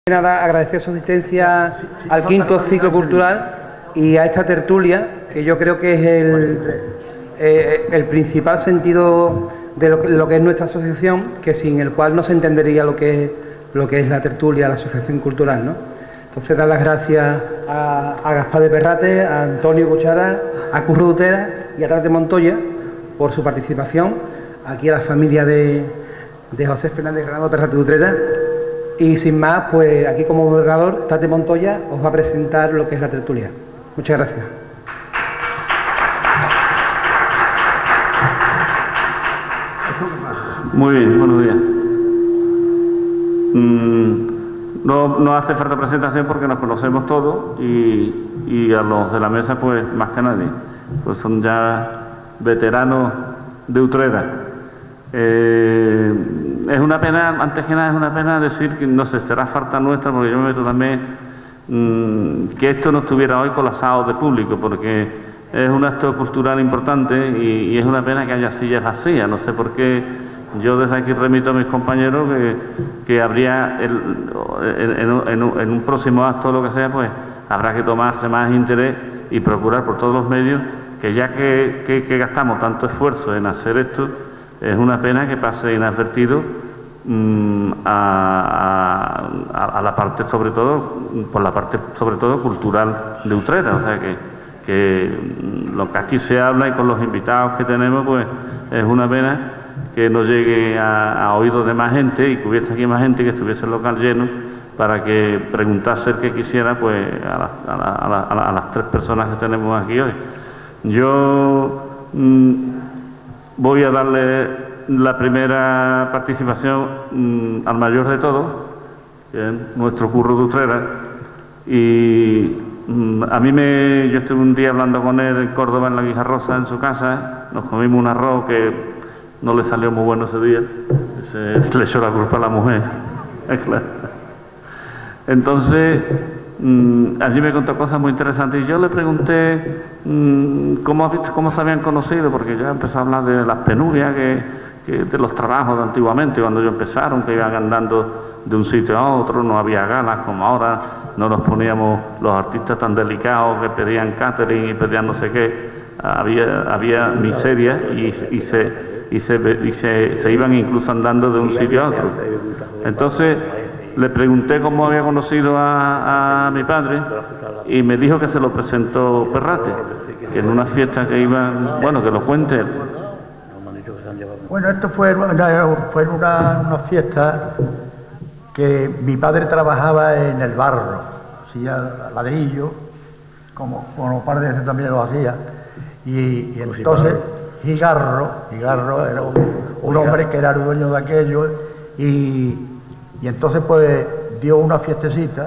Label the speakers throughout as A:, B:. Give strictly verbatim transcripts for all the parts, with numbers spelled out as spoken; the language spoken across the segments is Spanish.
A: Nada, agradecer su asistencia al quinto ciclo cultural y a esta tertulia, que yo creo que es el, eh, el principal sentido de lo, que, lo que es nuestra asociación, que sin el cual no se entendería lo que es, lo que es la tertulia, la asociación cultural, ¿no? Entonces, dar las gracias a, a Gaspar de Perrate, a Antonio Cuchara, a Curro de Utrera y a Tate Montoya por su participación, aquí a la familia de, de José Fernández Granado Perrate de Utrera. Y sin más, pues aquí como moderador, Tate Montoya os va a presentar lo que es la tertulia. Muchas gracias.
B: Muy bien, buenos días. Mm, no, no hace falta presentación porque nos conocemos todos y, y a los de la mesa, pues más que nadie. Pues son ya veteranos de Utrera. Eh, es una pena, antes que nada es una pena decir que, no sé, será falta nuestra, porque yo me meto también, mmm, que esto no estuviera hoy colapsado de público, porque es un acto cultural importante y, y es una pena que haya sillas vacías. No sé por qué, yo desde aquí remito a mis compañeros que, que habría, el, en, en, en, en un próximo acto o lo que sea, pues habrá que tomarse más interés y procurar por todos los medios que ya que, que, que gastamos tanto esfuerzo en hacer esto, es una pena que pase inadvertido mmm, a, a, a la parte, sobre todo, por la parte, sobre todo, cultural de Utrera. O sea, que, que lo que aquí se habla y con los invitados que tenemos, pues es una pena que no llegue a, a oídos de más gente y que hubiese aquí más gente, que estuviese el local lleno, para que preguntase el que quisiera, pues, a, la, a, la, a, la, a, la, a las tres personas que tenemos aquí hoy. Yo mmm, voy a darle la primera participación mmm, al mayor de todos, que es nuestro Curro de Utrera. Y mmm, a mí me... yo estuve un día hablando con él en Córdoba, en la Guijarrosa, en su casa. Nos comimos un arroz que no le salió muy bueno ese día. Se le echó la culpa a la mujer. Claro. Entonces, mmm, allí me contó cosas muy interesantes y yo le pregunté mmm, cómo, cómo se habían conocido, porque ya empezó a hablar de las penurias, que, que de los trabajos de antiguamente, cuando ellos empezaron, que iban andando de un sitio a otro, no había galas como ahora, no nos poníamos los artistas tan delicados que pedían catering y pedían no sé qué, había, había miseria y, y, se, y, se, y se, se iban incluso andando de un sitio a otro. Entonces, le pregunté cómo había conocido a, a mi padre y me dijo que se lo presentó Perrate, que en una fiesta que iban, bueno, que lo cuente él.
C: Bueno, esto fue, una, fue una, una fiesta que mi padre trabajaba en el barro, hacía ladrillo, como, como par de veces también lo hacía, y, y entonces Gigarro, Gigarro era un, un hombre que era el dueño de aquello, y Y entonces pues dio una fiestecita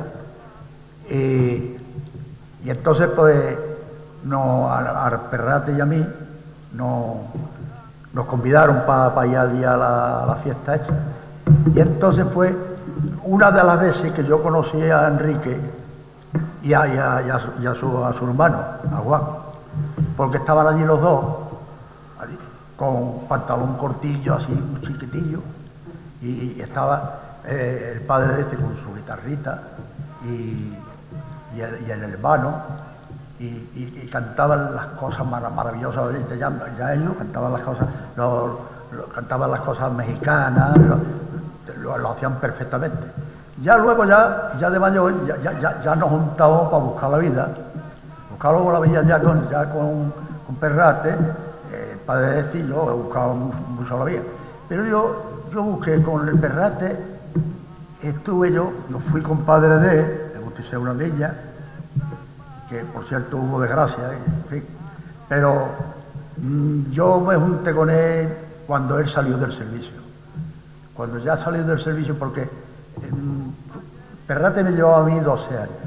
C: y, y entonces pues no, a, a Perrate y a mí no, nos convidaron para pa ir allí a la, a la fiesta esa. Y entonces fue una de las veces que yo conocí a Enrique y a, y a, y a, y a, su, a su hermano, a Juan, porque estaban allí los dos, allí, con pantalón cortillo así, un chiquitillo, y, y estaba... Eh, el padre de este con su guitarrita y, y, el, y el hermano y, y, y cantaban las cosas mar maravillosas, ya, ya ellos cantaban las cosas, lo, lo, cantaban las cosas mexicanas, lo, lo, lo hacían perfectamente. Ya luego, ya, ya de mayor, ya, ya, ya, ya nos juntamos para buscar la vida, buscar luego la vida ya con, ya con, con Perrate, eh, el padre de este y yo buscábamos mucho la vida. Pero yo, yo busqué con el Perrate. Estuve yo, yo fui compadre de él, le bauticé una niña, que por cierto hubo desgracia, en fin. Pero mmm, yo me junté con él cuando él salió del servicio. Cuando ya salió del servicio, porque mmm, Perrate me llevaba a mí doce años.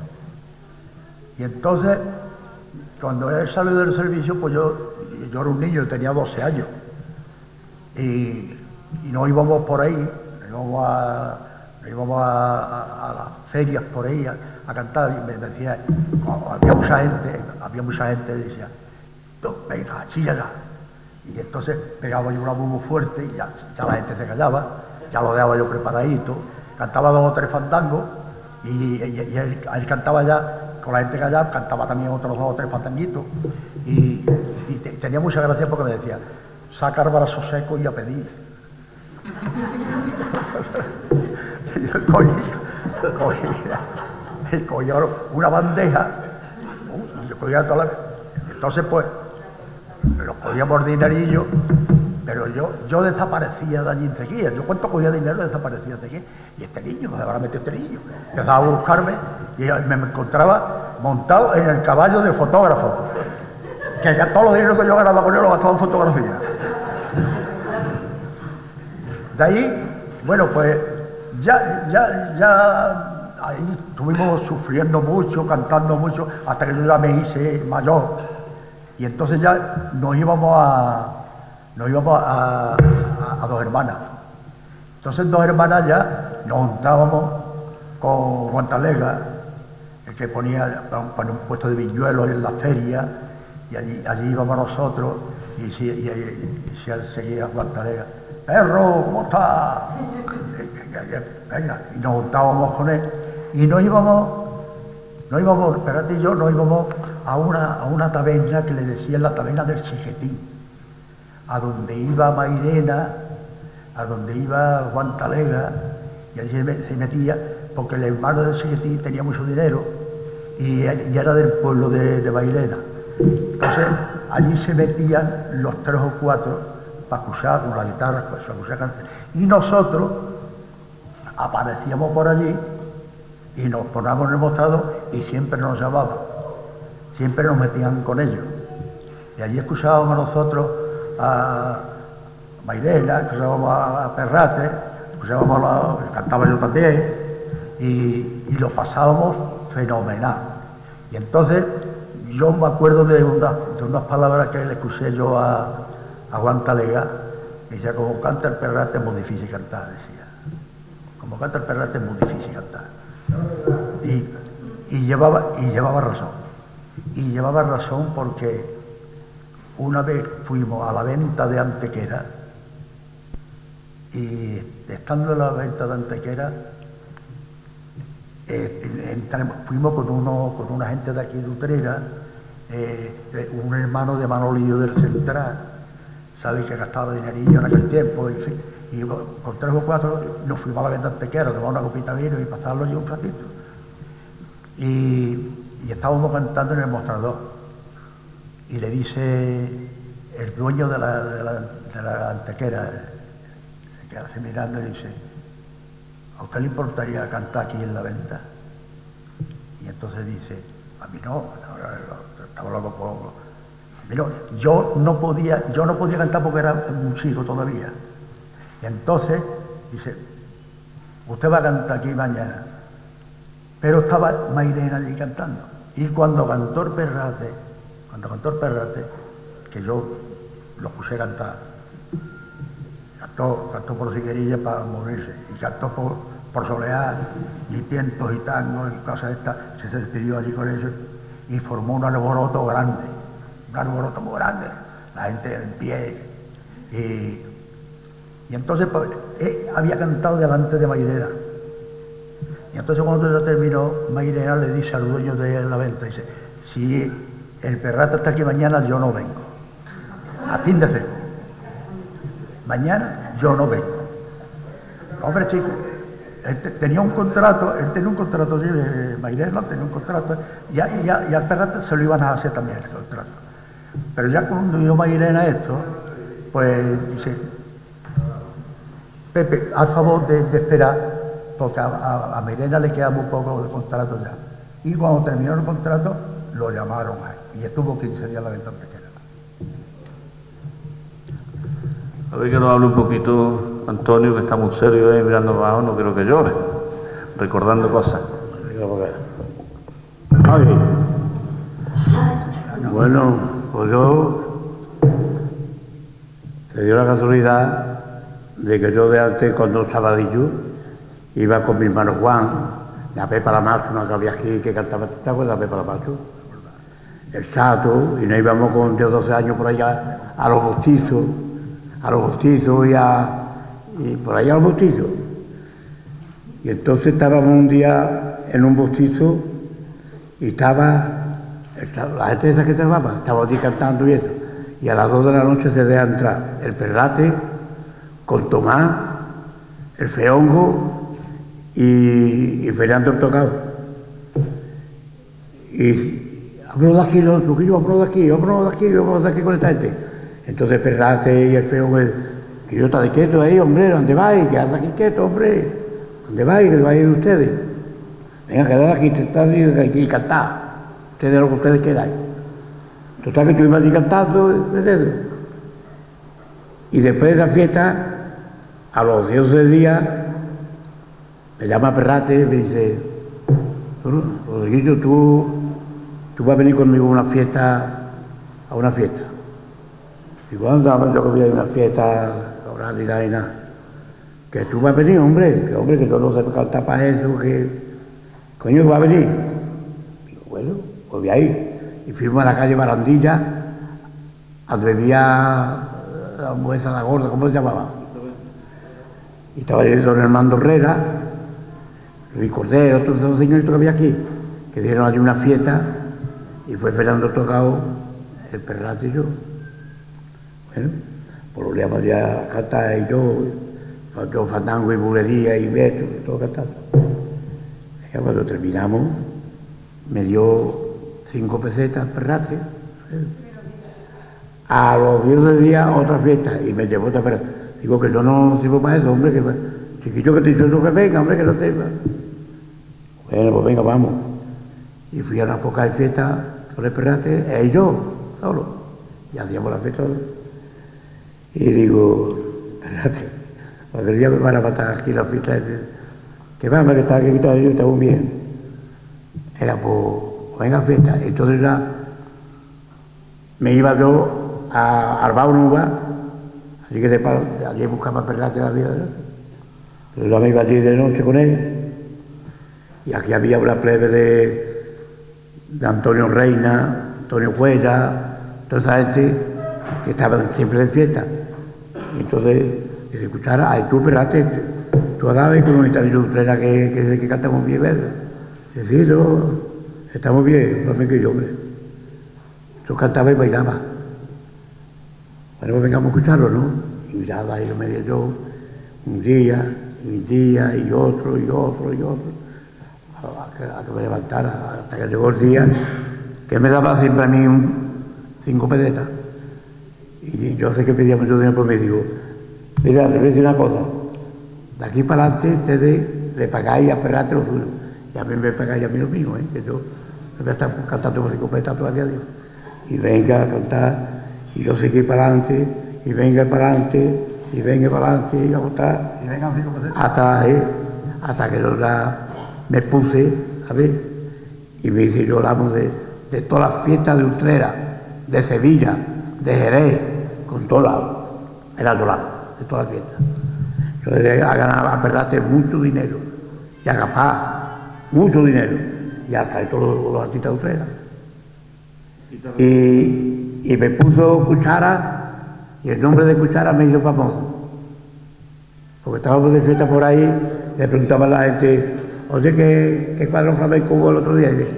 C: Y entonces, cuando él salió del servicio, pues yo, yo era un niño, tenía doce años. Y, y nos íbamos por ahí, íbamos a... íbamos a, a, a las ferias por ahí a, a cantar y me decía, había mucha gente, había mucha gente y decía, venga, chilla ya. Y entonces pegaba yo una bubu fuerte y ya, ya la gente se callaba, ya lo dejaba yo preparadito, cantaba dos o tres fandangos Y, y, y él, él cantaba ya, con la gente callada, cantaba también otros dos o tres patanguitos. Y, y te, tenía mucha gracia porque me decía, sacar brazo seco y a pedir. Y yo cogía, cogía, cogía una bandeja, y yo cogía toda la... Entonces, pues, los cogíamos dinerillo, pero yo, yo desaparecía de allí enseguida. Yo cuánto cogía dinero desaparecía enseguida. Y este niño, ¿dónde habrá metido este niño? Empezaba a buscarme y me encontraba montado en el caballo del fotógrafo. Que ya todos los dineros que yo ganaba con él lo gastaba en fotografía. De ahí, bueno, pues ya, ya, ya ahí estuvimos sufriendo mucho, cantando mucho, hasta que yo ya me hice mayor. Y entonces ya nos íbamos a, nos íbamos a, a, a Dos Hermanas. Entonces Dos Hermanas ya nos juntábamos con Guantalega, el que ponía, ponía un puesto de viñuelos en la feria, y allí, allí íbamos nosotros, y si, y, y, y si él seguía Guantalega, perro, ¿cómo está? Venga, y nos juntábamos con él, y nos íbamos, nos íbamos, Perrate y yo, nos íbamos a una, a una taberna que le decían la taberna del Chiquetín, a donde iba Mairena, a donde iba Guantalega, y allí se metía, porque el hermano del Chiquetín tenía mucho dinero, y, y era del pueblo de, de Mairena. Entonces, allí se metían los tres o cuatro para escuchar con la guitarra, para escuchar canciones. Y nosotros aparecíamos por allí y nos poníamos en el mostrador y siempre nos llamaban, siempre nos metían con ellos. Y allí escuchábamos nosotros a Mairena, escuchábamos a Perrate, escuchábamos a, cantaba yo también, y, y lo pasábamos fenomenal. Y entonces yo me acuerdo de, una, de unas palabras que le escuché yo a, a Guantalega, que decía, como canta el Perrate es muy difícil cantar, decía. Como canta el Perrate es muy difícil cantar. Y, y, llevaba, y llevaba razón. Y llevaba razón porque una vez fuimos a la venta de Antequera, y estando en la venta de Antequera, eh, entramos, fuimos con, uno, con una gente de aquí de Utrera, eh, un hermano de Manolillo del Central, sabéis que gastaba dinerillo en aquel tiempo, en fin, y con tres o cuatro nos fuimos a la venta de Antequera, tomamos una copita de vino y pasarlo allí un ratito. Y, y estábamos cantando en el mostrador, y le dice el dueño de la, de la, de la Antequera, se queda así mirando y dice, ¿a usted le importaría cantar aquí en la venta? Y entonces dice, a mí no, no, no estaba loco por... Pero yo no podía, yo no podía cantar porque era un chico todavía. Y entonces dice, usted va a cantar aquí mañana. Pero estaba Mairena allí cantando. Y cuando cantó el Perrate, cuando cantó el Perrate, que yo lo puse a cantar, cantó, cantó por Siguerilla para morirse, y cantó por, por Soleá, y tientos y tangos y cosas estas, se despidió allí con ellos, y formó un alboroto grande, un alboroto muy grande, la gente en pie. Y, y entonces pues, él había cantado delante de Mairena. Y entonces cuando ya terminó, Mairena le dice al dueño de la venta, dice, si el Perrate está aquí mañana, yo no vengo. A fin de hacer. Mañana yo no vengo. Hombre, chico, él te, tenía un contrato, él tenía un contrato, sí, Mairena tenía un contrato, y, a, y, a, y al Perrate se lo iban a hacer también el contrato. Pero ya cuando vio Mairena esto, pues dice, Pepe, haz favor de, de esperar, porque a, a, a Mairena le queda muy poco de contrato ya. Y cuando terminó el contrato, lo llamaron ahí, y estuvo quince días en la venta Antequera.
B: A ver que nos hable un poquito Antonio, que está muy serio ahí mirando abajo, no quiero que llore, recordando cosas.
D: Ay. Bueno, pues yo se dio la casualidad de que yo de antes, cuando estaba Dillu, iba con mi hermano Juan, la Pepa la Macho, una que había aquí que cantaba, ¿te acuerdas? La Pepa la Macho, el Sato, y nos íbamos con diez o doce años por allá a los bostizos, a los bostizos y, a, y por allá a los bostizos. Y entonces estábamos un día en un bostizo y estaba, estaba la gente esa que trabajaba, estaba allí cantando y eso. Y a las dos de la noche se deja entrar el Perrate con Tomás, el Feongo y, y Fernando el Tocado. Y vámonos de aquí, los truquillos, vámonos de aquí, vámonos de aquí, vámonos de aquí con esta gente. Entonces Perrate y el Feongo, que yo estaré quieto ahí, hombre, ¿dónde vais? Quedad aquí quieto, hombre. ¿Dónde vais? ¿Dónde vais ustedes? Venga, quedad aquí, tentad y, y cantad. Ustedes lo que ustedes queráis. Total que estuvimos allí cantando, ¿verdad? Y después de la fiesta, a los doce días, me llama Perrate y me dice, Rodriguillo, tú, tú vas a venir conmigo a una fiesta, a una fiesta. Digo, anda, yo que voy a ir a una fiesta, ahora ni nada, ni nada. Que tú vas a venir, hombre, que hombre, que yo no sé cantar para eso, que coño, va a venir. Digo, bueno, pues voy a ir. Y fuimos a la calle Barandilla, a donde vivía la mujer la gorda, ¿cómo se llamaba? Y estaba ahí don Hermando Herrera, Luis Cordero, todos esos señoritos que había aquí, que dieron allí una fiesta, y fue Fernando Tocado, el Perrate y yo. Bueno, pues lo leíamos ya a cantar y yo, yo fandango y bulería y beso, y todo cantando. Y cuando terminamos, me dio cinco pesetas Perrate. ¿eh? A los diez días otra fiesta y me llevó otra fiesta. Digo que yo no sirvo para eso, hombre, que chiquillo que te dicho que venga, hombre, que no te... Bueno, pues venga, vamos. Y fui a una poca fiesta con el Perrate, él y yo, solo. Y hacíamos la fiesta. Y digo, Perrate, aquel día me van a matar aquí la fiesta. Que vamos, que está aquí, que está, yo está muy bien. Era pues, venga fiesta. Entonces ya me iba yo a Albaunuba, así que de palo, allí buscaba Perrate la vida. Pero yo me iba allí de noche con él. Y aquí había una plebe de, de Antonio Reina, Antonio Cuella, toda esa gente que estaban siempre de fiesta. Y entonces, que se escuchara, ay tú Perrate, tú has dado y comunitario de Utrera que, que, que cantamos bien, ¿verdad? Es decir, no, estamos bien, no me que yo, hombre. Yo cantaba y bailaba. Bueno, pues vengamos a escucharlo, ¿no? Y miraba y yo me yo un día, y un día, y otro, y otro, y otro. A que, a que me levantara, hasta que llegó el día que me daba siempre a mí un cinco pesetas. Y yo sé que pedía mucho dinero, pues me digo, mira, te voy a decir una cosa, de aquí para adelante ustedes le pagáis a Perrate lo suyo, y a mí me pagáis a mí lo mío, ¿eh? Que yo me voy a estar cantando con cinco pesetas todavía, Dios. Y venga a cantar, y yo seguí para adelante, y venga para adelante, y venga para adelante, y a cantar, y venga cinco pesetas. Hasta, ¿eh? Hasta que yo ya me puse, ¿sabes? Y me hice yo hablamos de, de todas las fiestas de Utrera, de Sevilla, de Jerez, con todos lados, era todo lado, de todas las fiestas. Yo le a ganar a Perrate mucho dinero, y a Gapá, mucho dinero, y hasta de todos los, los artistas de Utrera. Y, y me puso Cuchara, y el nombre de Cuchara me hizo famoso. Porque estábamos de fiesta por ahí, le preguntaba a la gente, oye, ¿qué, qué cuadro flamenco hubo el otro día? Y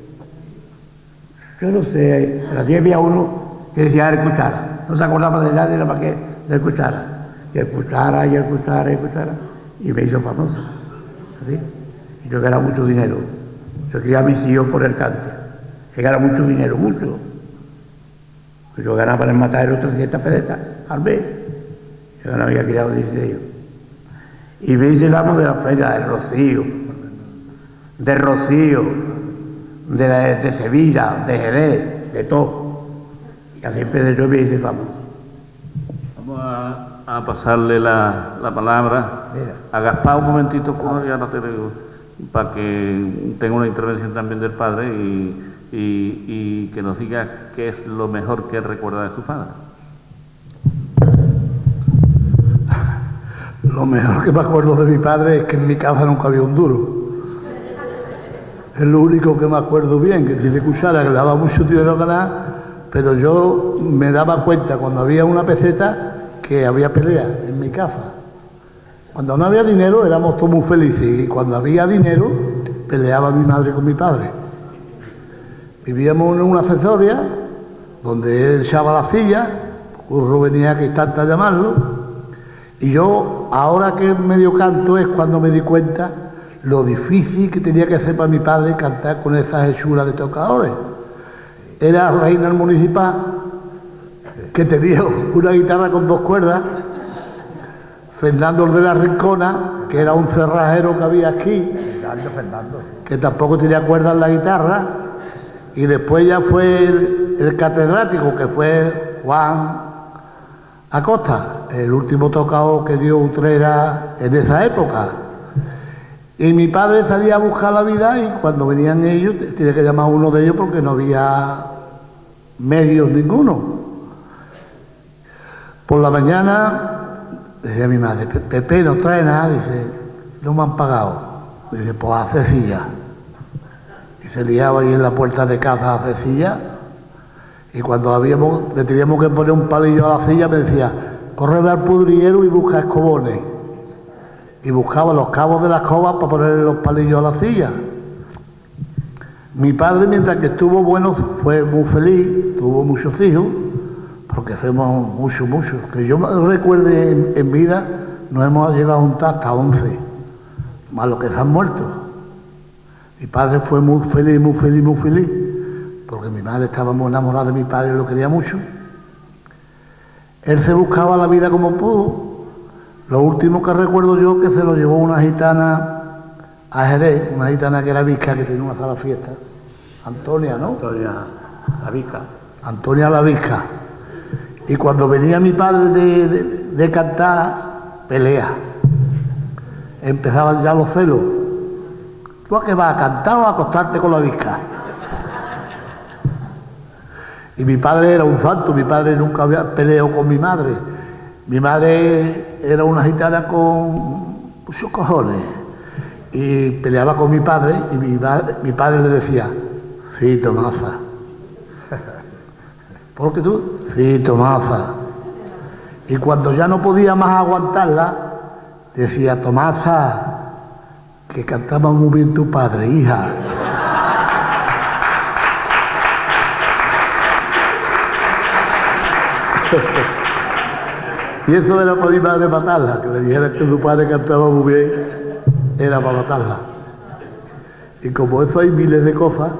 D: yo no sé, a las diez había uno que decía el Cuchara, no se acordaba de nadie, nada más que del Cuchara. Y el Cuchara, y el Cuchara, y el Cuchara, y me hizo famoso. ¿Sí? Y yo ganaba mucho dinero. Yo quería a mis hijos por el cante. Que ganaba mucho dinero, mucho. Yo ganaba en el matadero trescientas pesetas al mes. Yo no había criado dieciséis. Y me dice, vamos de la feria del Rocío, de Rocío, de, la, de Sevilla, de Jerez, de todo. Y así empecé yo y me dice, vamos.
B: Vamos a, a pasarle la, la palabra Mira. a Gaspar un momentito, pues, ya no te digo, para que tenga una intervención también del padre y, y, y que nos diga qué es lo mejor que él recuerda de su padre.
E: Lo mejor que me acuerdo de mi padre es que en mi casa nunca había un duro. Es lo único que me acuerdo bien, que tiene Cuchara, que le daba mucho dinero a ganar, pero yo me daba cuenta cuando había una peseta que había pelea en mi casa. Cuando no había dinero éramos todos muy felices y cuando había dinero peleaba mi madre con mi padre. Vivíamos en una accesoria donde él echaba la silla, Curro venía que intenta llamarlo, y yo, ahora que medio canto, es cuando me di cuenta lo difícil que tenía que hacer para mi padre cantar con esas hechuras de tocadores. Era reina del municipal, que tenía una guitarra con dos cuerdas, Fernando de la Rincona, que era un cerrajero que había aquí, que tampoco tenía cuerdas en la guitarra, y después ya fue el, el catedrático, que fue Juan Acosta, el último tocado que dio Utrera en esa época. Y mi padre salía a buscar la vida y cuando venían ellos, tenía que llamar a uno de ellos porque no había medios ninguno. Por la mañana decía mi madre, Pepe no trae nada, dice, no me han pagado. Dice, pues hace silla. Y se liaba ahí en la puerta de casa a hacer silla. Y cuando habíamos, le teníamos que poner un palillo a la silla, me decía, corre al pudriero y busca escobones. Y buscaba los cabos de la escoba para ponerle los palillos a la silla. Mi padre, mientras que estuvo bueno, fue muy feliz, tuvo muchos hijos, porque hacemos mucho, mucho. Que yo me recuerde en, en vida, nos hemos llegado a juntar hasta once, más los que se han muerto. Mi padre fue muy feliz, muy feliz, muy feliz, porque mi madre estaba muy enamorada de mi padre y lo quería mucho. Él se buscaba la vida como pudo. Lo último que recuerdo yo que se lo llevó una gitana a Jerez, una gitana que era visca, que tenía una sala fiesta. Antonia, ¿no?
D: Antonia la Visca.
E: Antonia la Visca. Y cuando venía mi padre de, de, de cantar, pelea. Empezaban ya los celos. ¿Tú a qué vas, a cantar o a acostarte con la Visca? Y mi padre era un santo, mi padre nunca había peleado con mi madre. Mi madre era una gitana con muchos cojones y peleaba con mi padre y mi, mi padre le decía, sí, Tomasa. ¿Por qué tú? Sí, Tomasa. Y cuando ya no podía más aguantarla, decía, Tomasa, que cantaba muy bien tu padre, hija. Y eso era para mi madre matarla, que le dijera que tu padre cantaba muy bien, era para matarla. Y como eso hay miles de cosas,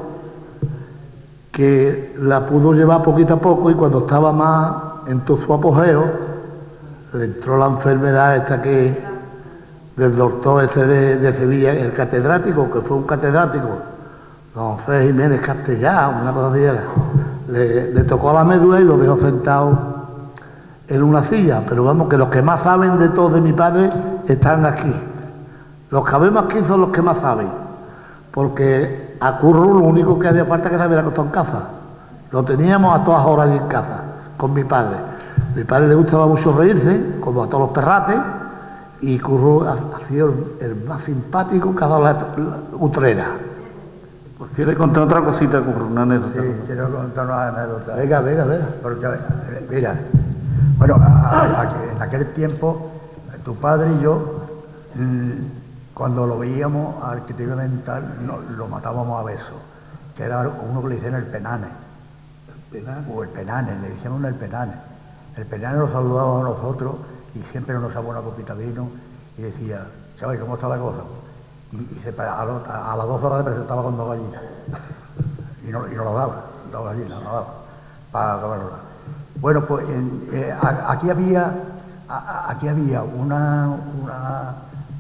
E: que la pudo llevar poquito a poco y cuando estaba más en todo su apogeo, le entró la enfermedad esta que del doctor ese de, de Sevilla, el catedrático, que fue un catedrático, don José Jiménez Castellá, una cosa así era, le, le tocó la médula y lo dejó sentado en una silla, pero vamos, que los que más saben de todo de mi padre están aquí. Los que vemos aquí son los que más saben, porque a Curro lo único que hacía falta es que se hubiera acostado en casa. Lo teníamos a todas horas allí en casa, con mi padre. A mi padre le gustaba mucho reírse, como a todos los perrates, y Curro ha, ha sido el, el más simpático que ha dado la, la Utrera.
B: Pues quiere contar otra cosita, Curro, una anécdota.
C: Sí, quiero contar una anécdota.
E: Venga, venga, venga.
C: Porque, mira, bueno, a, a, a, en aquel tiempo, tu padre y yo, mmm, cuando lo veíamos al que te iba a dental, no, lo matábamos a besos, que era uno que le decían el penane. ¿El penane? O el penane, le decíamos el penane. El penane nos saludaba a nosotros y siempre nos daba una copita de vino y decía, ¿sabes cómo está la cosa? Y, y se, a, lo, a, a las dos horas se presentaba con dos gallinas. Y no, y no lo daba, dos gallinas, no lo daba, para comerlo. Bueno, pues en, eh, a, aquí había, a, aquí había una, una,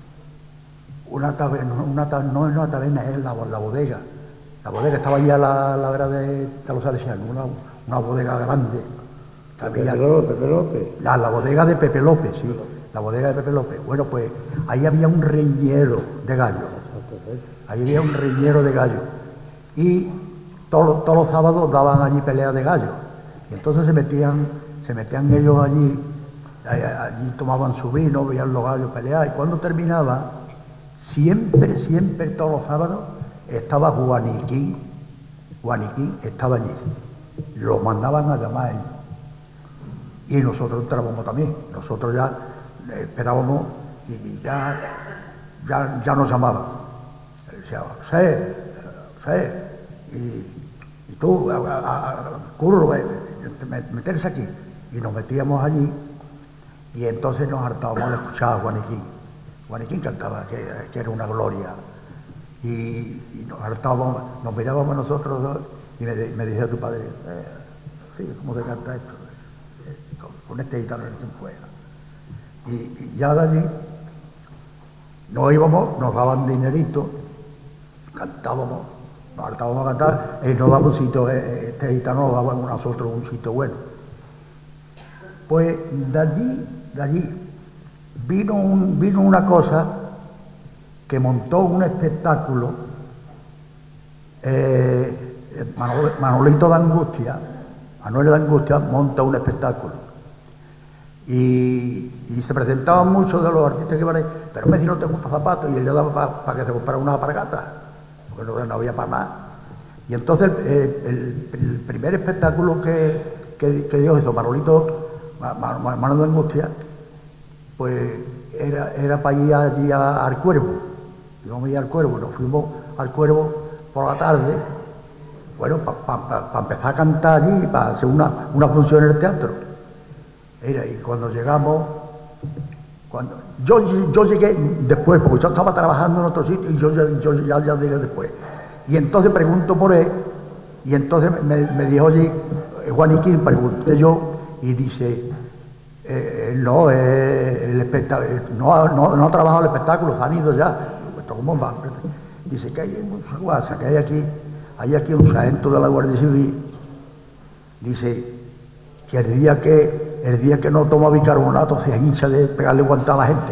C: una taberna, una, no es una taberna, es la, la bodega. La bodega estaba allí a la, la vera de, de los Salesianos, una, una bodega grande.
E: Pepe López, Pepe López.
C: La, la bodega de Pepe López, sí, la bodega de Pepe López. Bueno, pues ahí había un reñero de gallo. Ahí había un reñero de gallo. Y todos, todos los sábados daban allí peleas de gallo. Y entonces se metían, se metían ellos allí, allí tomaban su vino, veían los gallos pelear, y cuando terminaba, siempre, siempre, todos los sábados, estaba Juaniquín, Juaniquín estaba allí, lo mandaban a llamar ellos. Y nosotros entrábamos también, nosotros ya esperábamos y ya, ya, ya nos llamaban. decía, sé, sé, y, y tú, a, a, a, curro, eh, meterse aquí. Y nos metíamos allí y entonces nos hartábamos de escuchar a Juaniquín. Juaniquín cantaba, que, que era una gloria. Y, y nos hartábamos, nos mirábamos nosotros dos y me, me decía tu padre, eh, sí, ¿cómo se canta esto? Eh, con, con este guitarra en quien fuera. Y, y ya de allí nos íbamos, nos daban dinerito, cantábamos, nos hartábamos a cantar y nos daba un sitio, eh, este gitano nos daba a nosotros un sitio bueno. Pues de allí, de allí vino, un, vino una cosa que montó un espectáculo, eh, Manol, Manolito de Angustia, Manuel de Angustia monta un espectáculo. Y, y se presentaban muchos de los artistas que iban ahí, pero me dijo no tengo zapatos, y él le daba para pa que se comprara una alpargata, porque no, no había para más. Y entonces eh, el, el primer espectáculo que, que, que dio eso, Manolito, Manuel de Angustia, pues era, era para ir allí a, al Cuervo. Íbamos a ir al Cuervo, nos fuimos al Cuervo por la tarde, bueno, para pa, pa, pa empezar a cantar allí, para hacer una, una función en el teatro. Era, y cuando llegamos, cuando yo, yo llegué después, porque yo estaba trabajando en otro sitio y yo, yo ya, ya llegué después. Y entonces pregunto por él, y entonces me, me dijo, oye, Juaniquín, pregunté yo, y dice, eh, no, eh, el espectáculo, no, no, no ha trabajado el espectáculo, se han ido ya. ¿Cómo va? Dice que hay mucha guasa, que hay aquí, hay aquí un sargento de la Guardia Civil, dice que el día que, el día que no toma bicarbonato se hincha de pegarle guanta a la gente.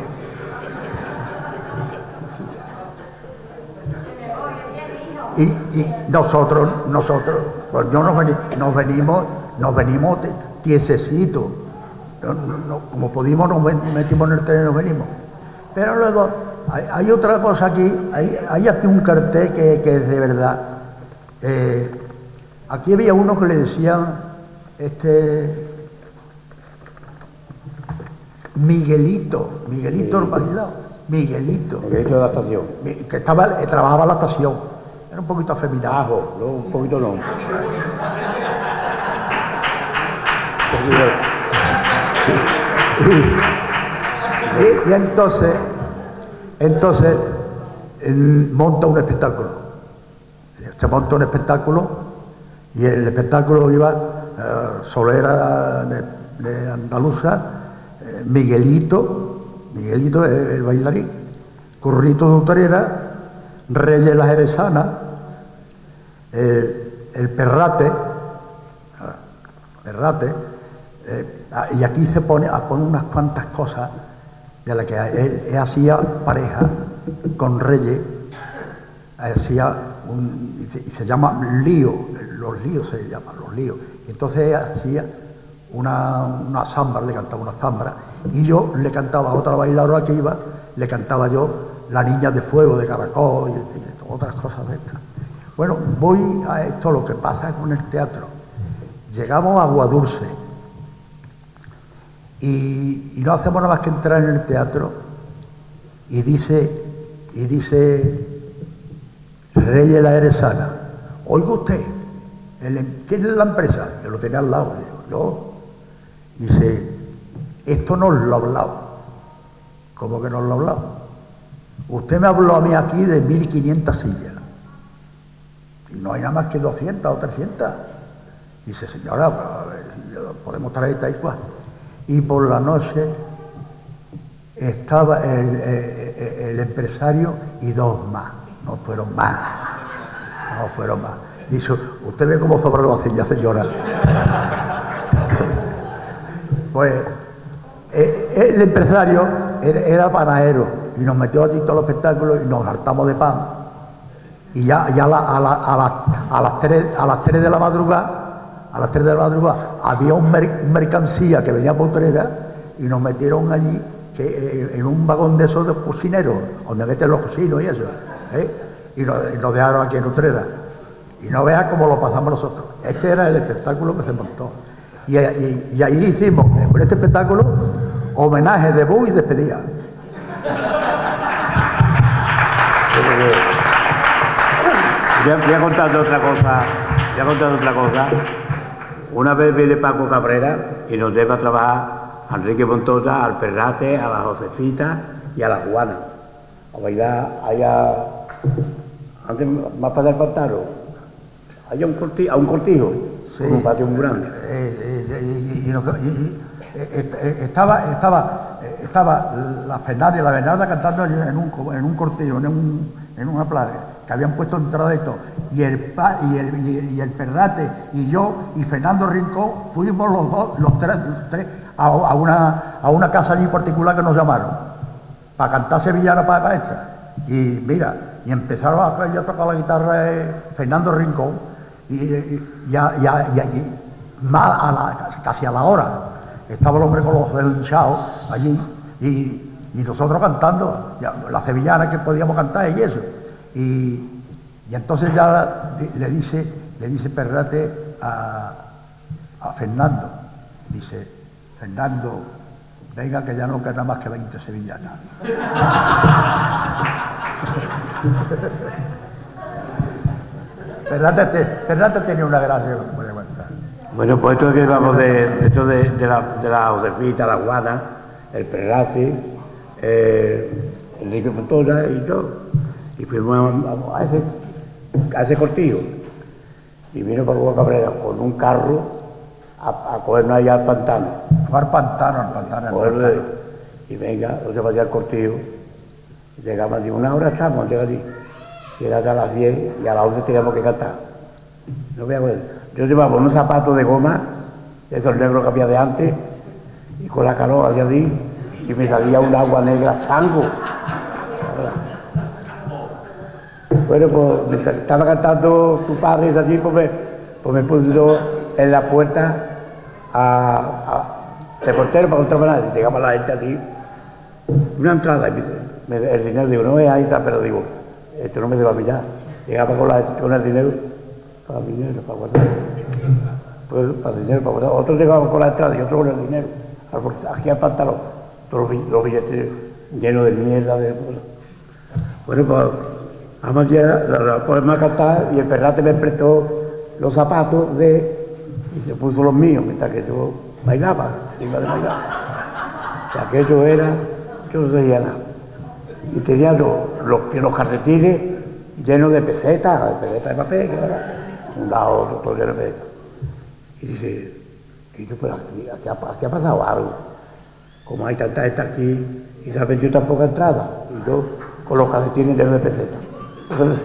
C: Y, y nosotros, nosotros, pues yo nos, veni, nos venimos, nos venimos tiesecitos, no, no, no, como pudimos nos metimos en el tren y nos venimos. Pero luego hay, hay otra cosa aquí, hay, hay aquí un cartel que, que es de verdad. Eh, aquí había uno que le decían, este, Miguelito, Miguelito el bailado, Miguelito.
D: Miguelito de la estación.
C: Que estaba, trabajaba en la estación, era un poquito afeminado.
D: No, un poquito no.
C: Y, y entonces, entonces él monta un espectáculo. Se monta un espectáculo y el espectáculo iba uh, Solera de, de Andaluza, eh, Miguelito, Miguelito el, el bailarín, Currito de Utrera, Reyes la Jerezana, el, el Perrate, Perrate, eh, y aquí se pone, pone unas cuantas cosas de las que él, él hacía pareja con Reyes, hacía un, y, se, y se llama lío, los líos se llaman, los líos. Y entonces él hacía una, una zambra, le cantaba una zambra, y yo le cantaba a otra bailadora que iba, le cantaba yo La Niña de Fuego de Caracol y, y otras cosas de estas. Bueno, voy a esto, lo que pasa con el teatro. Llegamos a Aguadulce y, y no hacemos nada más que entrar en el teatro y dice, y dice Reyes la Jerezana, oiga usted, el, ¿quién es la empresa? Yo lo tenía al lado, digo, yo. Dice, esto no lo ha hablado. ¿Cómo que no lo ha hablado? Usted me habló a mí aquí de mil quinientas sillas y no hay nada más que doscientas o trescientas. Dice, señora, podemos traer esta igual. Y por la noche estaba el, el, el empresario y dos más, no fueron más, no fueron más. Dice, usted ve cómo sobre la silla, señora. Pues el empresario era, era panadero y nos metió allí todos los espectáculos y nos hartamos de pan. Y ya, ya a, la, a, la, a, la, a las tres, a las tres de la madrugada, a las tres de la madrugada, había un mer, mercancía que venía por Utrera y nos metieron allí que, en un vagón de esos de cocineros, donde meten los cocinos y eso, ¿eh? y, nos, y nos dejaron aquí en Utrera. Y no veas cómo lo pasamos nosotros. Este era el espectáculo que se montó. Y, y, y ahí hicimos, con este espectáculo, homenaje, debut y despedida.
D: voy a, voy a contarte otra cosa, voy a contarte otra cosa. Una vez viene Paco Cabrera y nos lleva a trabajar a Enrique Montoya, al Ferrate, a la Josefita y a la Juana. A bailar allá, antes más para el pantano, allá un corti, a un cortijo,
C: Sí,
D: con un patio muy grande.
C: Eh, eh, y, y, y, nosotros- y- y, eh, eh, estaba, estaba, eh, estaba la Fernanda y la Bernarda cantando en en un, co- en un cortijo, en, un, en una playa, que habían puesto entrada de todo. Y el, pa- y, el, y, el, y el Perrate y yo y Fernando Rincón fuimos los dos, los tres, los tres a, a, una, a una casa allí particular que nos llamaron, para cantar sevillana para la maestra. Y mira, y empezaron a, a tocar la guitarra eh, Fernando Rincón, y, y, ya, ya, ya, y mal a la, casi a la hora estaba el hombre con los dedos hinchados allí, y, y nosotros cantando ya, la sevillana que podíamos cantar y eso. Y, y entonces ya le dice, le dice Perrate a, a Fernando, dice, Fernando, venga que ya no queda más que veinte sevillanas. Perrate, te, Perrate tenía una gracia que podía aguantar.
D: Bueno, pues esto que vamos de, esto de, de, la, de la Josefita, la Juana, el Perrate, eh, Enrique Montoya y yo. Y fuimos a, a, ese, a ese cortijo. Y vino Paco Cabrera con un carro a, a cogernos allá al pantano.
C: Fue al pantano, al pantano. al
D: Cogerlo
C: pantano.
D: de- y venga, no se vaya al cortijo. Llegamos allí, una hora estamos, llega allí. Y era a las diez y a las once teníamos que cantar. No me acuerdo. Yo llevaba unos zapatos de goma, esos negros que había de antes, y con la calor hacía así, y me salía un agua negra, tango. Bueno, pues me estaba cantando tu padre allí, pues me, pues me puse yo en la puerta a, a, de portero para encontrar a nadie. Llegaba la gente allí, una entrada, y me, me- el dinero, digo, no es ahí está, pero digo, esto no me debe a mirar. Llegaba con, la, con el dinero, para el dinero, para guardar. Pues para el dinero, para guardar. Otros llegaban con la entrada y otros con el dinero, al bolsillo, aquí al pantalón, todos los, bi- los billetes llenos de mierda, de cosas. Bueno, pues vamos ya, la, la podemos cantar y el Perrate me prestó los zapatos de, y se puso los míos, mientras que yo bailaba, iba de bailar. Y aquello era, yo no sabía nada. Y tenía los, los, los calcetines llenos de pesetas, de pesetas de papel, que era un lado, otro, todo lleno de pesetas. Y dice, y yo, pues aquí, aquí, ha, aquí ha pasado algo. Como hay tanta gente aquí y se ha vendido tan poca entrada, y yo con los calcetines llenos de pesetas. Entonces,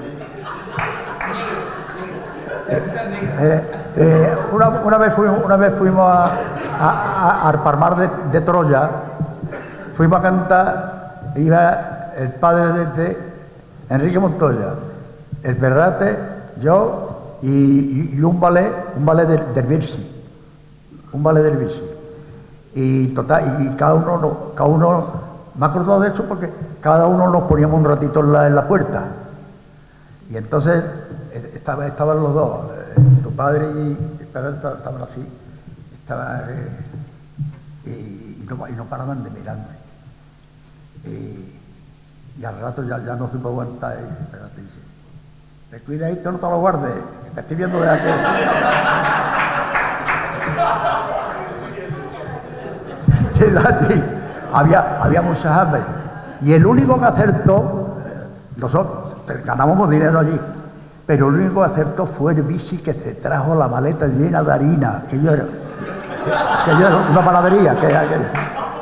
C: Eh, eh, una, una vez fuimos, una vez fuimos a, a, a- al Palmar de, de Troya, fuimos a cantar, iba el padre de, de Enrique Montoya, el Perrate, yo y, y- y un ballet, un ballet del, del Virsi, un ballet del Virsi. Y total, y, y cada uno, no- cada uno, me acuerdo de eso porque cada uno nos poníamos un ratito en la, en la puerta. Y entonces eh, estaba- estaban los dos, eh, tu padre y el Perrate estaban estaban así, estaban, eh, y, y no, y no paraban de mirarme. Y, y al rato ya, ya no supo aguantar y el Perrate dice, te cuida esto, no te lo guardes, que te estoy viendo de aquí. Quédate. Había, había mucha hambre. Y el único que acertó, eh, nosotros ganábamos dinero allí, pero el único que acertó fue el bici que se trajo la maleta llena de harina, que yo era, que, que yo era una panadería, que era aquello.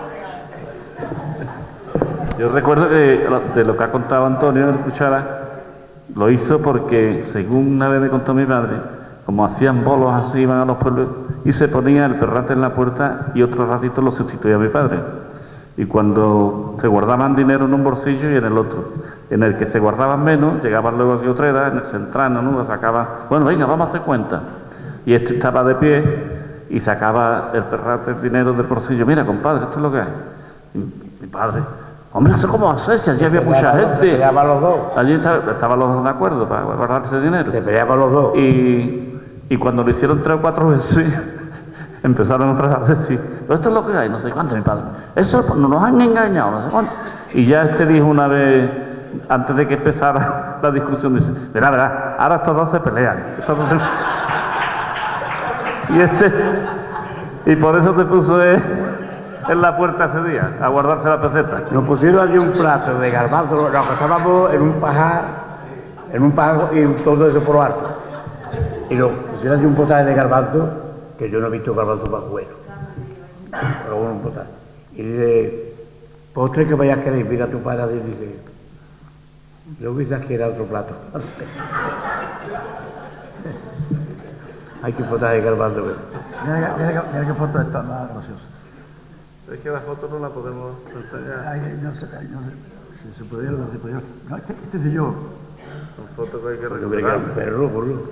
B: Yo recuerdo que lo- de lo que ha contado Antonio de Cuchara, lo hizo porque, según una vez me contó mi padre, como hacían bolos así, iban a los pueblos, y se ponía el Perrate en la puerta y otro ratito lo sustituía mi padre. Y cuando se guardaban dinero en un bolsillo y en el otro, en el que se guardaban menos, llegaban luego aquí otra edad, en el central, ¿no? Sacaban, bueno, venga, vamos a hacer cuenta. Y este estaba de pie y sacaba el Perrate el dinero del bolsillo. Mira, compadre, esto es lo que hay. Y mi padre, hombre, ¿eso cómo hacer? Si allí había mucha
D: Se
B: gente.
D: peleaban los dos.
B: Allí ¿sabes? Estaban los dos de acuerdo para guardar ese dinero.
D: Se peleaban los dos.
B: Y, y cuando lo hicieron tres o cuatro veces, empezaron otra vez a decir, "Pero esto es lo que hay, no sé cuánto, mi padre. Eso no nos han engañado, no sé cuánto." Y ya este dijo una vez, antes de que empezara la discusión, dice, verá, verá, ahora estos dos se pelean. Estos dos se... y este, y por eso te puso en, en la puerta ese día, a guardarse la peseta.
D: Nos pusieron allí un plato de garbanzo, nos acostábamos en un pajar, en un pajar y todo eso por lo alto. Y nos pusieron allí un potaje de garbanzo, que yo no he visto garbanzo más bueno. Pero bueno, un potaje. Y dice, postre que vayas a querer, mira a tu padre y dice, yo quizás quiera otro plato. Hay que potaje de garbanzo.
C: Mira, mira, mira qué foto está más graciosa.
B: Es que la foto no la podemos enseñar.
C: Ay, no sé, ay, no sé. Si se pudiera, no se pudiera. No, este, este soy yo.
B: Son fotos que hay que
D: Yo creo que era un perro, boludo.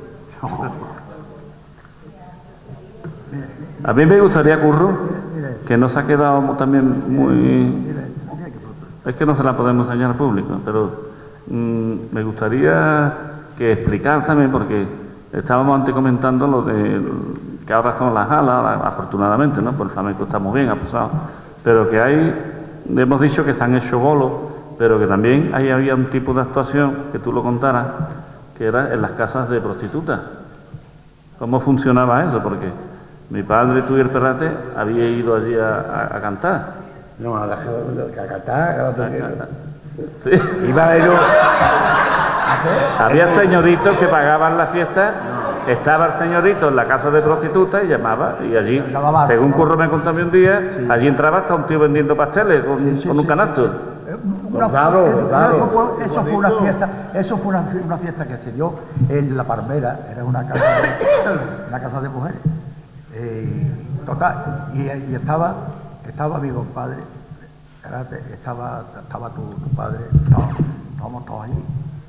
B: A mí me gustaría, Curro, que no se ha quedado también muy... Es que no se la podemos enseñar al público, pero mmm, me gustaría que explicar también, porque estábamos antes comentando lo de que ahora son las alas, afortunadamente, ¿no? Por el flamenco está muy bien, ha pasado, pero que hay, hemos dicho que se han hecho bolos, pero que también ahí había un tipo de actuación, que tú lo contaras, que era en las casas de prostitutas. ¿Cómo funcionaba eso? Porque mi padre, tú y el Perrate había ido allí a, a, a cantar.
D: No, a, la, a cantar, a cantar.
B: Sí.
D: Iba a ver un...
B: Había señoritos que pagaban la fiesta, no. Estaba el señorito en la casa de prostitutas y llamaba, y allí, según Curro me contó un día, sí. Allí entraba hasta un tío vendiendo pasteles con, sí, sí, con un sí, canasto. Sí.
C: Una, claro, eso, claro. Eso, fue, eso fue una fiesta, eso fue una, una fiesta que se dio en La Palmera, era una casa de, una casa de mujeres. Eh, total, y, y estaba, estaba mi compadre, estaba, estaba tu, tu padre, estaba, estábamos todos allí.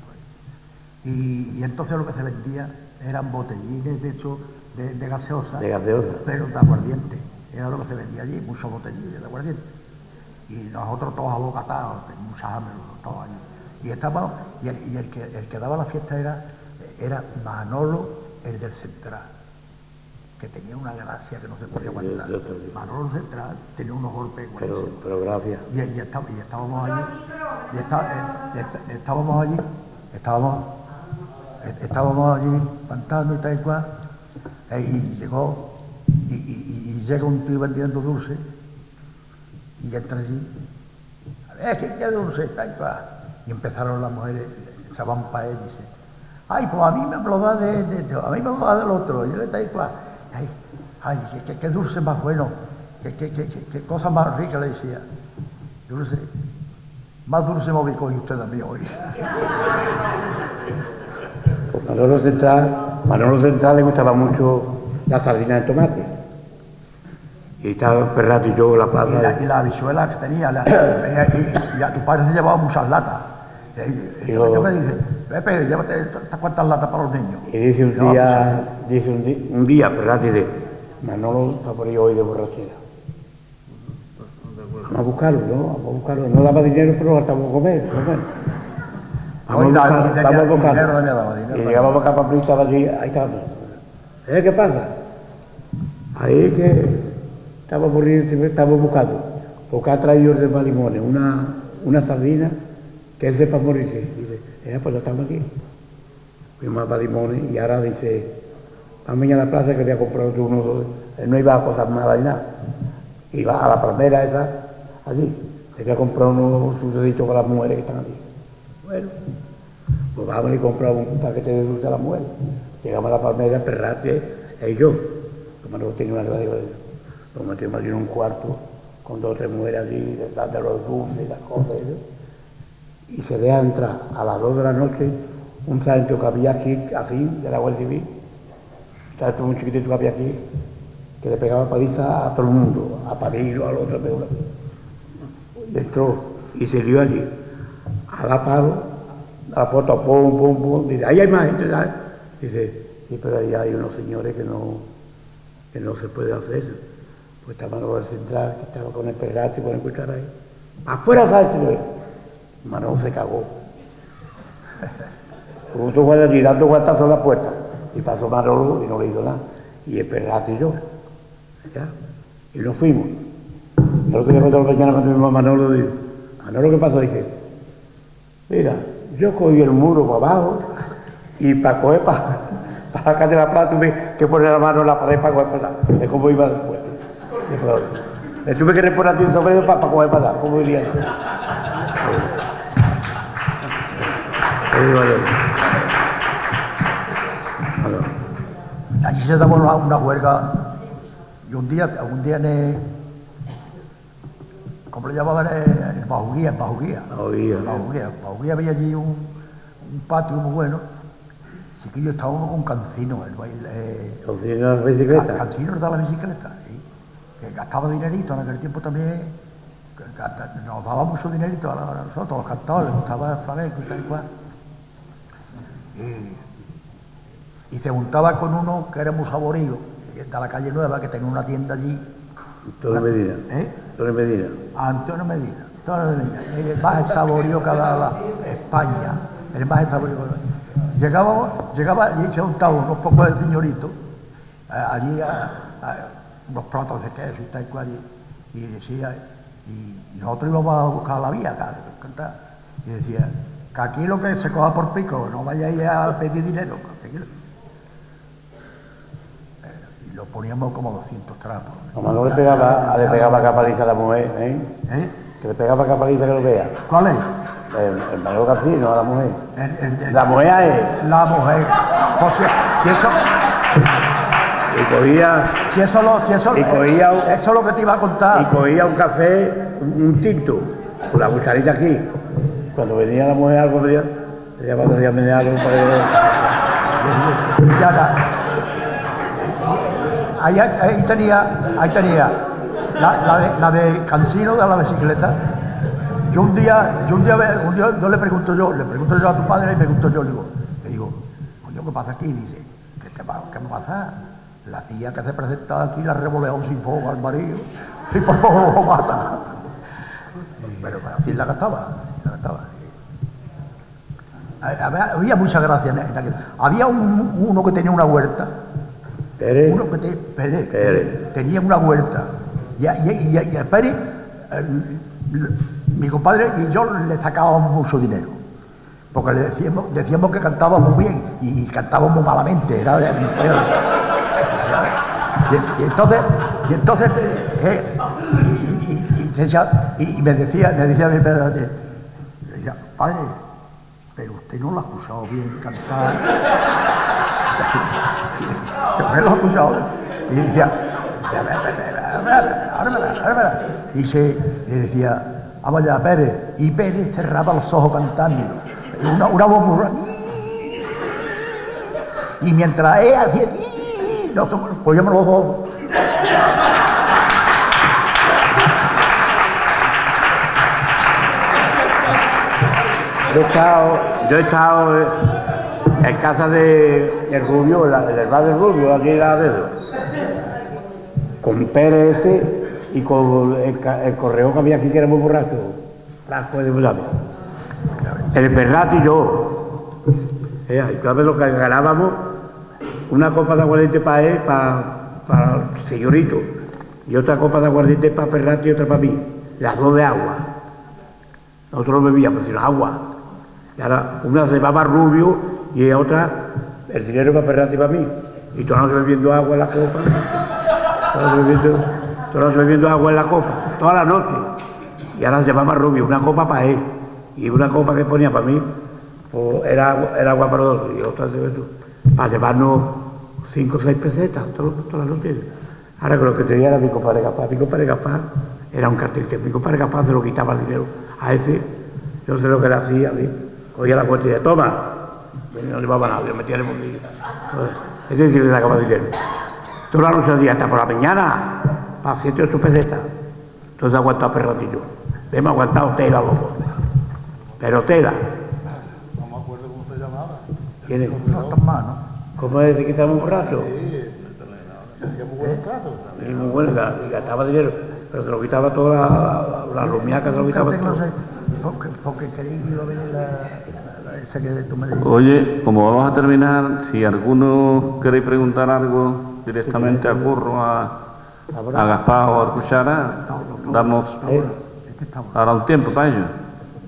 C: Y, y entonces lo que se vendía eran botellines de hecho de, de gaseosa,
D: de gaseosa,
C: pero de aguardiente. Era lo que se vendía allí, muchos botellines de aguardiente. Y nosotros todos abocatados, muchas hambre, todos allí. Y estábamos, y el, y el que el que daba la fiesta era, era Manolo, el del Central, que tenía una gracia que no se podía aguantar. Manolo Central tenía unos golpes.
D: Pero, pero gracias.
C: Y, y, está, y estábamos allí, y, está, y estábamos allí, estábamos, estábamos allí cantando y tal y cual, y llegó, y, y, y llega un tío vendiendo dulce, y entra allí, a ver, ¿quién quiere dulce? Tal y cual. Y empezaron las mujeres, se van para él y dice, ay, pues a mí me lo da de, de, de, a mí me lo da del otro, y yo le tal y cual. Ay, ay, qué, qué dulce más bueno, qué, qué, qué, qué cosa más rica, le decía. Dulce, más dulce me ubicó y usted a mí hoy.
D: Pues Manolo Central, Manolo Central le gustaba mucho la sardina de tomate. Y estaba el Perrate y yo en la plaza.
C: Y la, y la habichuela que tenía, la, y, y, y a tu padre se llevaba muchas latas. Y, y, y yo me dice, Pepe, llévate estas cuantas latas para los niños.
D: Y dice un y día, dice un día, un día, Perrate dice, Manolo está por ahí hoy de borrachera. Vamos a buscarlo, ¿no? Vamos a buscarlo. No daba dinero, pero estamos a comer. comer. Vamos,
C: Oye,
D: a buscar,
C: tenía,
D: vamos a buscarlo.
C: Dinero, daba dinero,
D: y llegábamos acá para estaba allí, ahí estábamos. ¿Eh? ¿Qué pasa? Ahí que estaba aburrido, estaba buscando. Porque ha traído el de Malimones una, una sardina que él sepa morirse. Y dice, eh, pues ya estamos aquí. Fuimos a Malimones y ahora dice, vamos a la plaza que voy a comprar otro uno. Él no iba a cosas malas ni nada. Iba a la palmera esa, allí. Se voy a comprar unos dulcecitos con las mujeres que están allí. Bueno, pues vamos y compramos un paquete de dulce a las mujeres. Llegamos a la palmera, el Perrate, y yo. Como no tenía una radio de eso. Nos metimos allí en un cuarto con dos o tres mujeres allí, detrás de los dulces y las cosas. Y se deja entrar a las dos de la noche un sargento que había aquí, así, de la Guardia Civil. Un sargento muy chiquitito que había aquí, que le pegaba paliza a todo el mundo, a Padillo, al otro, pero entró y se dio allí, a la palo, a la foto, pum, pum, pum, dice, ahí hay más gente, ¿sabes? Dice, sí, pero ahí hay unos señores que no, que no se puede hacer. Pues estaba Manolo Central, que estaba con el Perrate y con el cuchara ahí. ¡Afuera, Sánchez! Manolo se cagó. Justo fue allí dando guantazos a la puerta. Y pasó Manolo y no le hizo nada. Y el Perrate y yo. ¿Ya? Y nos fuimos. El otro día cuando la mañana cuando vimos a Manolo, dice, Manolo, ¿qué pasó? Dice, mira, Yo cogí el muro para abajo y para coger para, para la calle de la Plata tuve que poner la mano en la pared para coger para allá. Es como iba después. Me tuve que reponer aquí un sombrero para, para coger para allá, como diría.
C: Allí se daba una, una huelga y un día, un día en el, ¿cómo le llamaban? En Bajuguía, en Bajuguía.
D: Bajuguía.
C: Bajuguía. Bajuguía había allí un, un patio muy bueno. Así que yo estaba con Cancino, el baile. Eh,
D: ¿Cancino de la bicicleta?
C: Cancino de la bicicleta, sí. Que gastaba dinerito en aquel tiempo también. Que gasta, nos daba mucho dinerito a, la, a nosotros, los cantores, les gustaba el flamenco y tal y cual. Y, y se juntaba con uno que era muy saborío, de la calle Nueva, que tenía una tienda allí.
D: Antonio Medina.
C: ¿Eh?
D: Antonio Medina.
C: Antonio Medina. Antonio Medina. El más saborío que ha dado la España. El más saborío que ha dado. Llegaba, llegaba allí y se juntaba unos pocos de señoritos, allí a, a, unos platos de queso y tal y cual, y, y decía, y, y nosotros íbamos a buscar la vía, acá, y decía, que aquí lo que se coja por pico, no vayáis a pedir dinero. Y lo poníamos como doscientos trapos.
D: Como no le pegaba, le pegaba capaliza a la mujer, ¿eh?
C: ¿Eh?
D: Que le pegaba capaliza que lo vea.
C: ¿Cuál es?
D: El, el Manuel Cancino a la mujer.
C: El, el, el,
D: la mujer a él.
C: La mujer. O sea, y eso...
D: Y cogía...
C: Si eso, lo, si eso,
D: y cogía un,
C: eso es lo que te iba a contar.
D: Y cogía un café, un, un tinto, con la cucharita aquí. Cuando venía la mujer algo, venía, ella cuando decía, venía algo para
C: ya está. Ahí, ahí tenía, ahí tenía la, la, de, la de Cancino de la bicicleta. Yo un día, yo un día, un día yo le pregunto yo, le pregunto yo a tu padre y me pregunto yo, le digo, le digo, coño, ¿qué pasa aquí? Y dice, ¿qué, qué, qué me pasa? La tía que se presenta aquí la revoleó sin fuego al marido y por poco lo mata. Pero, pero así la gastaba, la gastaba. Había, había mucha gracia en aquel. Había un, uno que tenía una huerta.
D: Pérez.
C: Uno que te, Pérez,
D: Pérez.
C: tenía una huerta. Y a, y, y, y a Pérez, eh, mi compadre y yo le sacábamos mucho dinero. Porque le decíamos, decíamos que cantaba muy bien y cantaba muy malamente. Era de, era, y, y entonces, y entonces eh, y, y, y, y, y me decía, me decía mi padre así, le decía, padre, pero usted no lo ha escuchado bien cantar. Yo lo ha escuchado. Y decía, y se le decía, vamos allá, Pérez. Y Pérez cerraba los ojos cantando. Una, una voz muy rara. Y mientras él hacía, nosotros poníamos los dos.
D: Yo he estado, yo he estado en casa de el Rubio, en el bar del Rubio, aquí en la dedo, con Pérez ese y con el, el correo que había aquí que era muy borracho, Blasco de Bulabia. El Perrato y yo. Eh, y cada vez lo que ganábamos, una copa de aguardiente para él, para, para el señorito, y otra copa de aguardiente para Perrato y otra para mí, las dos de agua. Nosotros no bebíamos, sino agua. Y ahora una se llevaba Rubio y otra el dinero para Perrato y para mí. Y todos nos bebiendo agua en la copa, todos bebiendo, todos bebiendo agua en la copa, toda la noche. Y ahora se llevaba Rubio, una copa para él. Y una copa que ponía para mí, pues era, era agua para dos, y otra para llevarnos cinco o seis pesetas todas las noches. Ahora que lo que tenía era mi compadre Gapá. Mi compadre Gapá era un cartelista. Mi compadre Gapá se lo quitaba el dinero a ese. Yo no sé lo que le hacía, ¿sí? Cogía la cuenta y decía, toma. No llevaba nada, yo metía en el bolsillo. Ese sí le sacaba dinero. Toda la noche del día, hasta por la mañana, para siete o ocho pesetas. Entonces aguantaba Perratillo. Le hemos aguantado tela, loco. Pero tela.
E: No me acuerdo cómo se llamaba.
D: ¿Quién es?
C: No están más, ¿no?
D: ¿Cómo es que estaba un rato?
E: Sí, hacía muy buenos tratos.
D: Y muy bueno, y gastaba dinero, pero se lo quitaba toda la, la, la rumiaca, se lo quitaba todo.
C: Porque, porque queréis que iba a venir la, la, esa que tú me dijiste.
B: Oye, como vamos a terminar, si alguno queréis preguntar algo directamente a Curro, a, a Gaspar o a Cuchara, damos ahora un tiempo para ello.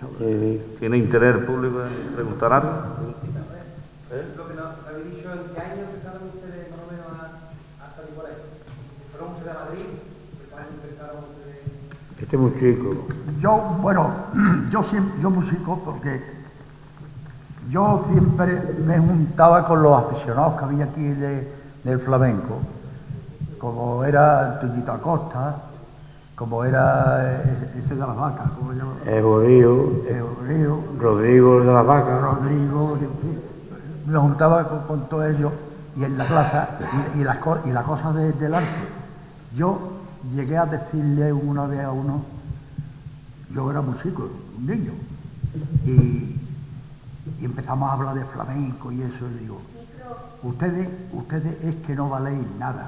B: Eh, ¿Tiene interés público en preguntar algo?
A: ¿Eh? Lo que nos habéis dicho, ¿en qué año empezaron ustedes más o menos a, a salir por ahí? ¿Fueron ustedes a Madrid? ¿Empezaron ustedes?
D: Este es muy chico.
C: Yo, bueno, yo siempre, yo músico porque yo siempre me juntaba con los aficionados que había aquí de, del flamenco, como era Tuñito Acosta, como era ese de las vacas, ¿cómo se llama?
D: Evorío,
C: Evorío,
D: Rodrigo de las vacas.
C: Rodrigo, me juntaba con, con todos ellos y en la plaza y, y las y la cosa de, del arte. Yo llegué a decirle una vez a uno, yo era muy chico, un niño, y, y empezamos a hablar de flamenco y eso, y digo, ustedes, ustedes es que no valéis nada.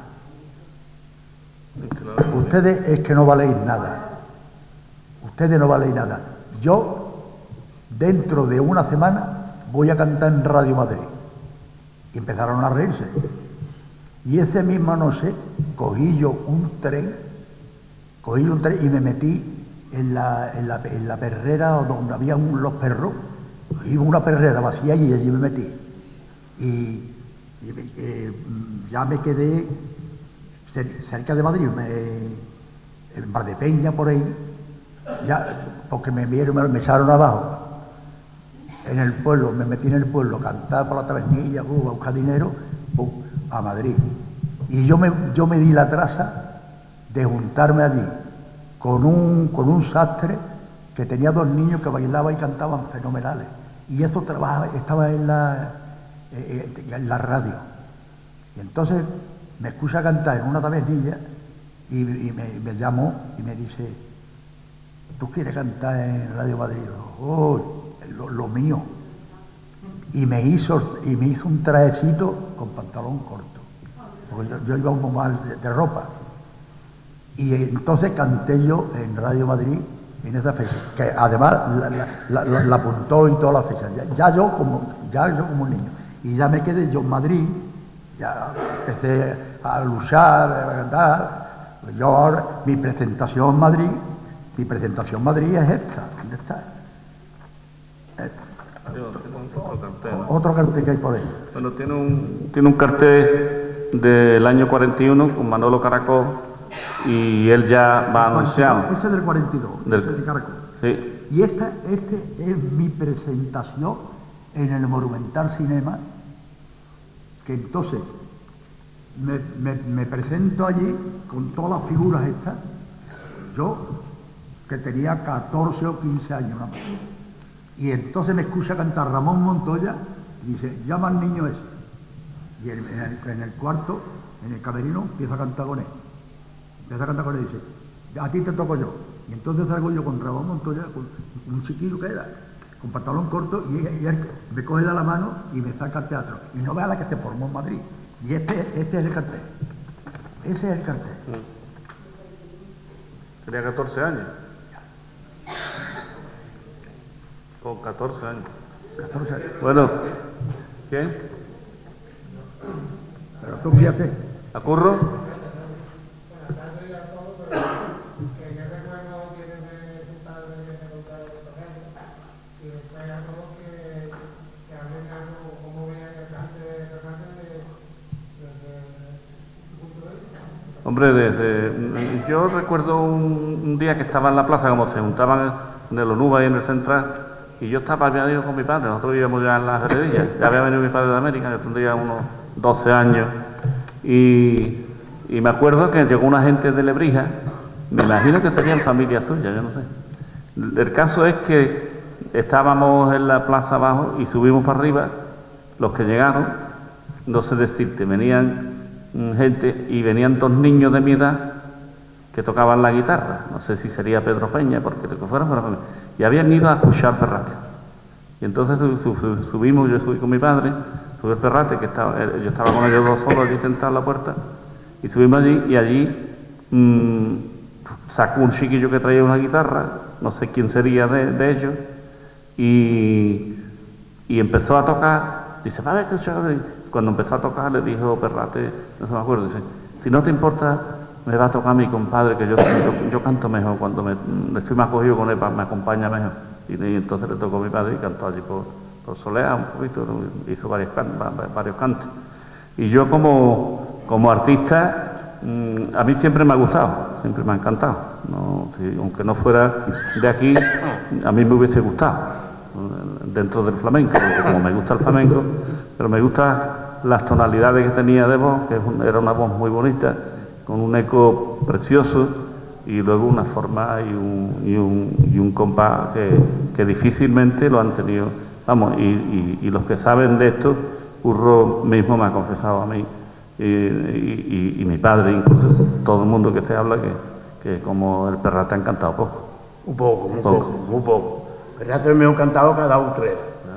C: Ustedes es que no valéis nada. Ustedes no valéis nada. Yo, dentro de una semana, voy a cantar en Radio Madrid. Y empezaron a reírse. Y ese mismo noche, cogí yo un tren, cogí un tren y me metí en la, en la, en la perrera donde había un, los perros. Iba una perrera vacía y allí me metí. Y, y eh, ya me quedé cerca de Madrid, me, en Valdepeña por ahí, ya, porque me vieron, me, me echaron abajo. En el pueblo, me metí en el pueblo, cantar por la tabernilla, uh, a buscar dinero, uh, a Madrid. Y yo me, yo me di la traza de juntarme allí con un, con un sastre que tenía dos niños que bailaban y cantaban fenomenales. Y eso trabajaba, estaba en la, eh, en la radio. Y entonces me escucha cantar en una tabernilla y, y me, me llamó y me dice, ¿tú quieres cantar en Radio Madrid? Oh, lo, lo mío. Y me hizo y me hizo un trajecito con pantalón corto, porque yo, yo iba un poco mal de, de ropa. Y entonces canté yo en Radio Madrid en esa fecha, que además la, la, la, la apuntó y toda la fecha. Ya, ya yo como ya yo como un niño. Y ya me quedé yo en Madrid. Ya empecé a luchar, a cantar. Yo ahora, mi presentación en Madrid, mi presentación en Madrid es esta. ¿Dónde está?
B: Otro,
C: Otro cartel que hay por ahí.
B: Bueno, tiene un, tiene un cartel del año cuarenta y uno con Manolo Caracol y él ya va anunciado.
C: Ese es del cuarenta y dos,
B: del,
C: ese es de Caracol.
B: Sí.
C: Y esta, este es mi presentación en el Monumental Cinema, que entonces me, me, me presento allí con todas las figuras estas, yo que tenía catorce o quince años nada más. Y entonces me escucha cantar Ramón Montoya y dice, llama al niño ese. Y en, en, el, en el cuarto, en el camerino, empieza a cantar con él. Empieza a cantar con él y dice, a ti te toco yo. Y entonces salgo yo con Ramón Montoya, con un chiquillo que era, con pantalón corto, y, y él me coge de la mano y me saca al teatro. Y no vea la que se formó en Madrid. Y este, este es el cartel. Ese es el cartel.
B: Tenía catorce años. Con catorce años.
C: catorce años.
B: Bueno, ¿quién?
C: Pero tú fíjate.
B: ¿A Curro? Hombre, desde, yo recuerdo un, un día que estaba en la plaza, como se juntaban en el Onuba y en el Central, y yo estaba, había ido con mi padre, nosotros vivíamos ya en las heredillas, ya había venido mi padre de América, yo tendría unos doce años, y, y me acuerdo que llegó una gente de Lebrija, me imagino que serían familia suya, yo no sé. El caso es que estábamos en la plaza abajo y subimos para arriba, los que llegaron, no sé decirte, venían gente y venían dos niños de mi edad que tocaban la guitarra, no sé si sería Pedro Peña, porque lo que fueron, fueron y habían ido a escuchar Perrate. Y entonces sub, sub, subimos, yo subí con mi padre, subí el Perrate, que estaba, yo estaba con ellos dos solos allí sentados en la puerta, y subimos allí, y allí mmm, sacó un chiquillo que traía una guitarra, no sé quién sería de, de ellos, y, y empezó a tocar, dice, padre, que cuando empezó a tocar le dijo Perrate, no se me acuerdo, dice, si no te importa, me va a tocar mi compadre, que yo, yo, yo canto mejor, cuando me, estoy más cogido con él, me acompaña mejor. Y, y entonces le tocó a mi padre y cantó allí por, por Soleá un poquito, hizo varios, can, varios cantes. Y yo como, como artista, mmm, a mí siempre me ha gustado, siempre me ha encantado. No, si, aunque no fuera de aquí, a mí me hubiese gustado dentro del flamenco, porque como me gusta el flamenco, pero me gustan las tonalidades que tenía de voz, que era una voz muy bonita, con un eco precioso y luego una forma y un, y un, y un compás que, que difícilmente lo han tenido. Vamos, y, y, y los que saben de esto, Curro mismo me ha confesado a mí, y, y, y, y mi padre, incluso todo el mundo que se habla, que, que como el Perrate ha encantado poco.
D: Un poco, muy poco, poco, muy poco. Perrate es mejor cantado que ha dado tres.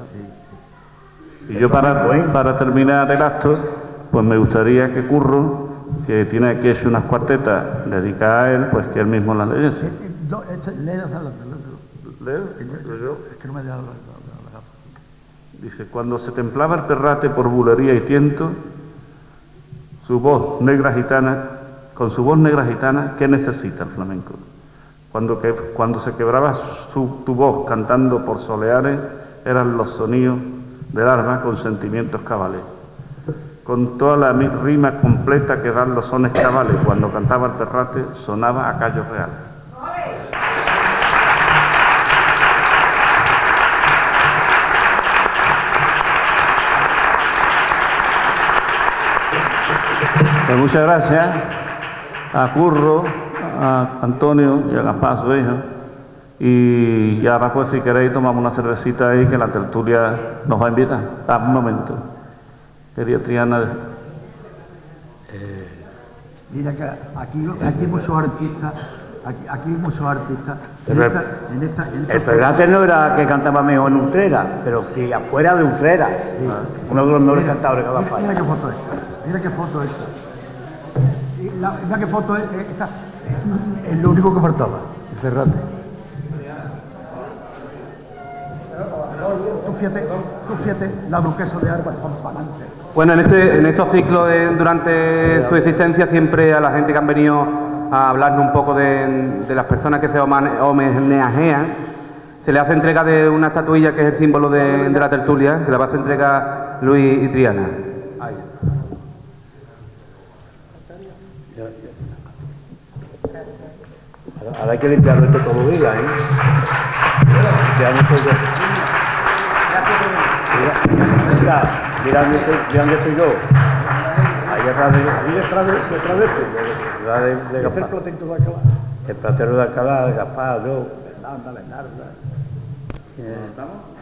B: Y yo para, para terminar el acto, pues me gustaría que Curro, que tiene aquí hecho unas cuartetas dedicadas a él, pues que él mismo las leyese.
C: No, léelas,
B: ¿Leo?
C: Es que no me deja hablar.
B: Dice, cuando se templaba el Perrate por bulería y tiento, su voz negra gitana, con su voz negra gitana, ¿qué necesita el flamenco? Cuando, que, cuando se quebraba su, tu voz cantando por soleares, eran los sonidos del alma con sentimientos cabales. Con toda la rima completa que dan los sones cabales, cuando cantaba el Perrate, sonaba a callos reales. Pues muchas gracias a Curro, a Antonio y a Gaspar, su hijo. Y, y ahora pues si queréis tomamos una cervecita ahí que la tertulia nos va a invitar. A un momento. Quería Triana.
C: Eh, mira que aquí, aquí hay muchos artistas, aquí, aquí hay muchos artistas. En esta, en esta, en esta
D: el Perrate no era que cantaba mejor en Utrera, pero sí afuera de Utrera. Sí. Uno de los mejores mira, cantadores de cada país.
C: Mira qué foto es esta. Mira qué foto es esta. La, mira qué foto es esta. Es lo único que faltaba, el Perrate. Tú fíjate, tú fíjate, la duquesa de Alba campanante.
A: Bueno, en, este, en estos ciclos, de, durante su existencia, siempre a la gente que han venido a hablarnos un poco de, de las personas que se homenajean, se le hace entrega de una estatuilla que es el símbolo de, de la tertulia, que la va a hacer entrega Luis y Triana. Ahí.
D: Ahora hay que limpiarlo esto todo el día, ¿eh? Mira, mira dónde estoy, mira dónde estoy yo. Ahí atrás de, ahí detrás de, detrás de este. Detrás de, de Gaspar. El platero de Alcalá. El platero de Alcalá, Gaspar, yo, Fernanda, Leonardo. ¿Estamos?